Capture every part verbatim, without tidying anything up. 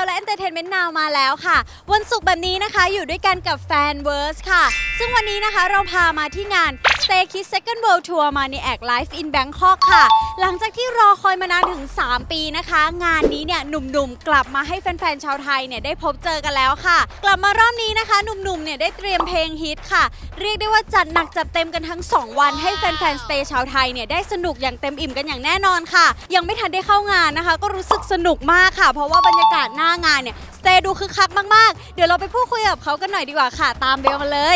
และ Entertainment Now มาแล้วค่ะวันศุกร์แบบนี้นะคะอยู่ด้วยกันกับ Fanverse ค่ะซึ่งวันนี้นะคะเราพามาที่งาน Stay Kids Second World Tour Maniac Live in Bangkok ค่ะหลังจากที่รอคอยมานานถึงสามปีนะคะงานนี้เนี่ยหนุ่มๆกลับมาให้แฟนๆชาวไทยเนี่ยได้พบเจอกันแล้วค่ะกลับมารอบนี้นะคะหนุ่มๆเนี่ยได้เตรียมเพลงฮิตค่ะเรียกได้ว่าจัดหนักจัดเต็มกันทั้งสองวันให้แฟนๆ Stay ชาวไทยเนี่ยได้สนุกอย่างเต็มอิ่มกันอย่างแน่นอนค่ะยังไม่ทันได้เข้างานนะคะก็รู้สึกสนุกมากค่ะเพราะว่าบรรยากาศหน้างานเนี่ยสเตย์ดูคึกคักมากๆเดี๋ยวเราไปพูดคุยกับเขากันหน่อยดีกว่าค่ะตามเบลมาเลย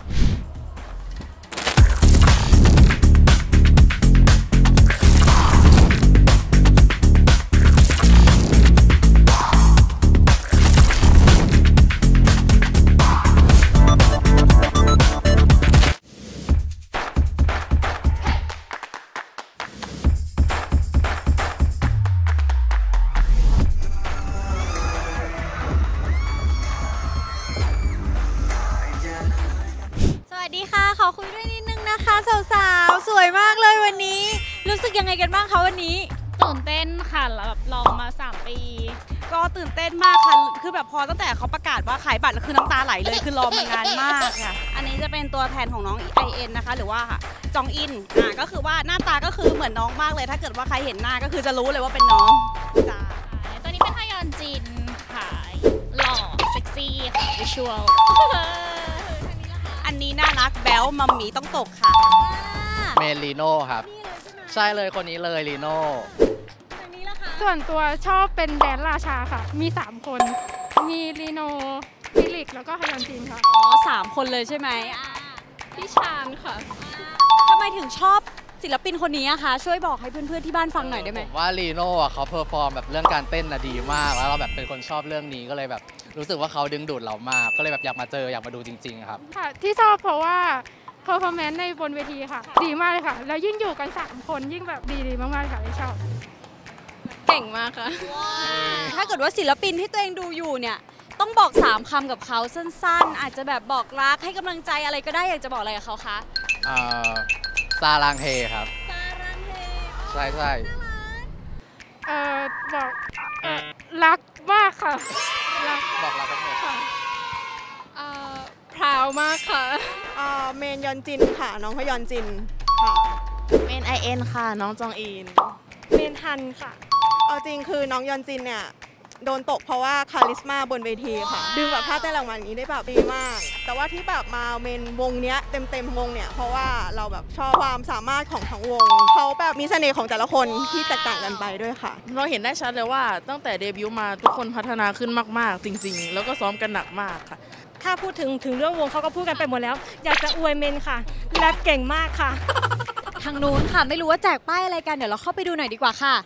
สวัสดีค่ะขอคุยด้วยนิดนึงนะคะสาวๆสวยมากเลยวันนี้รู้สึกยังไงกันบ้างคะวันนี้ตื่นเต้นค่ะแบบรอมาสามปีก็ตื่นเต้นมากค่ะคือแบบพอตั้งแต่เขาประกาศว่าขายบัตรคือน้ำตาไหลเลยคือรอมานานมากค่ะอันนี้จะเป็นตัวแทนของน้อง ไอ เอ็น นะคะหรือว่าจองอินอ่าก็คือว่าหน้าตาก็คือเหมือนน้องมากเลยถ้าเกิดว่าใครเห็นหน้าก็คือจะรู้เลยว่าเป็นน้องจ้าตัวนี้เป็นฮยอนจินค่ะหล่อเซ็กซี่ค่ะวิชวลอันนี้น่ารักแบ๊วมัมมี่ต้องตกค่ะเมลีโน่ครับใช่เลยคนนี้เลยลีโน่ส่วนตัวชอบเป็นแดนราชาค่ะมีสามคนมีลีโน่ฟิลิกแล้วก็ฮยอนจินค่ะอ๋อสามคนเลยใช่ไหมพี่ชานค่ะทำไมถึงชอบศิลปินคนนี้อะคะช่วยบอกให้เพื่อนๆที่บ้านฟังหน่อยได้ไหมผมว่าลีโน่เขาเพอร์ฟอร์มแบบเรื่องการเต้นน่ะดีมากแล้วเราแบบเป็นคนชอบเรื่องนี้ก็เลยแบบรู้สึกว่าเขาดึงดูดเรามากก็เลยแบบอยากมาเจออยากมาดูจริงๆครับค่ะที่ชอบเพราะว่าเพอร์ฟอร์แมนซ์ในบนเวทีค่ะดีมากเลยค่ะแล้วยิ่งอยู่กันสามคนยิ่งแบบดีๆมากๆค่ะที่ชอบเก่งมากค่ะถ้าเกิดว่าศิลปินที่ตัวเองดูอยู่เนี่ยต้องบอกสามคำกับเขาสั้นๆอาจจะแบบบอกรักให้กำลังใจอะไรก็ได้อยากจะบอกอะไรกับเขาคะอ่าซาลังเฮครับซาลังเฮใช่ใช่เอ่อบอกรักมากค่ะรักบอกรักมากค่ะเอ่อพราวมากค่ะเอ่อเมนยอนจินค่ะน้องฮยอนจินค่ะเมน ไอ เอ็น ค่ะน้องจองอินเมนทันค่ะเอาจริงคือน้องยอนจินเนี่ยโดนตกเพราะว่าคาริสมาบนเวทีค่ะดึงแบบท่าเต้นรางวัลนี้ได้แบบดีมากแต่ว่าที่แบบมาเมนวงเนี้ยเต็มเต็มวงเนี่ยเพราะว่าเราแบบชอบความสามารถของทั้งวงเขาแบบมีเสน่ห์ของแต่ละคนที่แตกต่างกันไปด้วยค่ะเราเห็นได้ชัดเลยว่าตั้งแต่เดบิวต์มาทุกคนพัฒนาขึ้นมากๆจริงๆแล้วก็ซ้อมกันหนักมากค่ะถ้าพูดถึงถึงเรื่องวงเขาก็พูดกันไปหมดแล้วอยากจะอวยเมนค่ะแรปเก่งมากค่ะทางนู้นค่ะไม่รู้ว่าแจกป้ายอะไรกันเดี๋ยวเราเข้าไปดูหน่อยดีกว่าค่ะ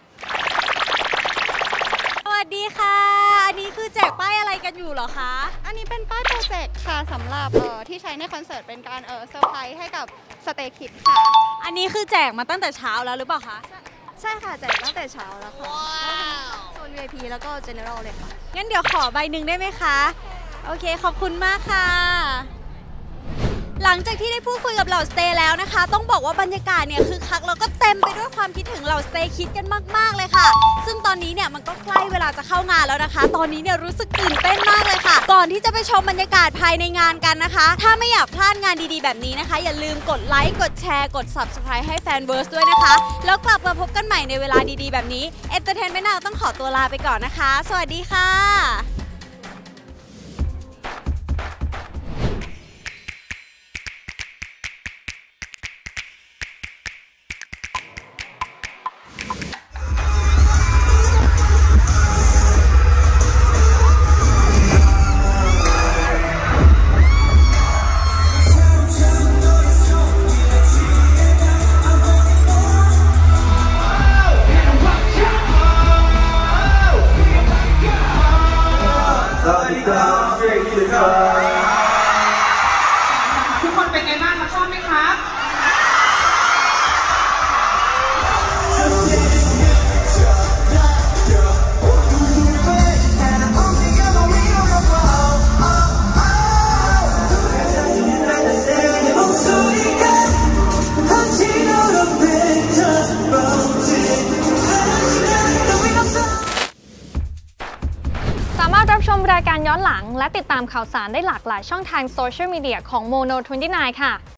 สวัสดีค่ะอันนี้คือแจกป้ายอะไรกันอยู่เหรอคะอันนี้เป็นป้ายโปรเจกต์ค่ะสำหรับเอ่อที่ใช้ในคอนเสิร์ตเป็นการเอ่อเซอร์ไพรส์ให้กับสเตย์คิดค่ะอันนี้คือแจกมาตั้งแต่เช้าแล้วหรือเปล่าคะใช่ค่ะแจกตั้งแต่เช้าแล้วค่ะโซน วี ไอ พี แล้วก็ General เลยค่ะงั้นเดี๋ยวขอใบหนึ่งได้ไหมคะโอเคขอบคุณมากค่ะหลังจากที่ได้พูดคุยกับเหล่าสเตย์แล้วนะคะต้องบอกว่าบรรยากาศเนี่ยคือคักแล้วก็เต็มไปด้วยความคิดถึงเหล่าสเตย์คิดกันมากๆเลยค่ะซึ่งตอนนี้เนี่ยมันก็ใกล้เวลาจะเข้างานแล้วนะคะตอนนี้เนี่ยรู้สึกตื่นเต้นมากเลยค่ะก่อนที่จะไปชมบรรยากาศภายในงานกันนะคะถ้าไม่อยากพลาดงานดีๆแบบนี้นะคะอย่าลืมกดไลค์กดแชร์กด ซับสไครบ์ ให้ Fanverse ด้วยนะคะแล้วกลับมาพบกันใหม่ในเวลาดีๆแบบนี้ Entertainment Now ต้องขอตัวลาไปก่อนนะคะสวัสดีค่ะามารถรับชมรายการย้อนหลังและติดตามข่าวสารได้หลากหลายช่องทางโซเชียลมีเดียของ โมโน ยี่สิบเก้า ค่ะ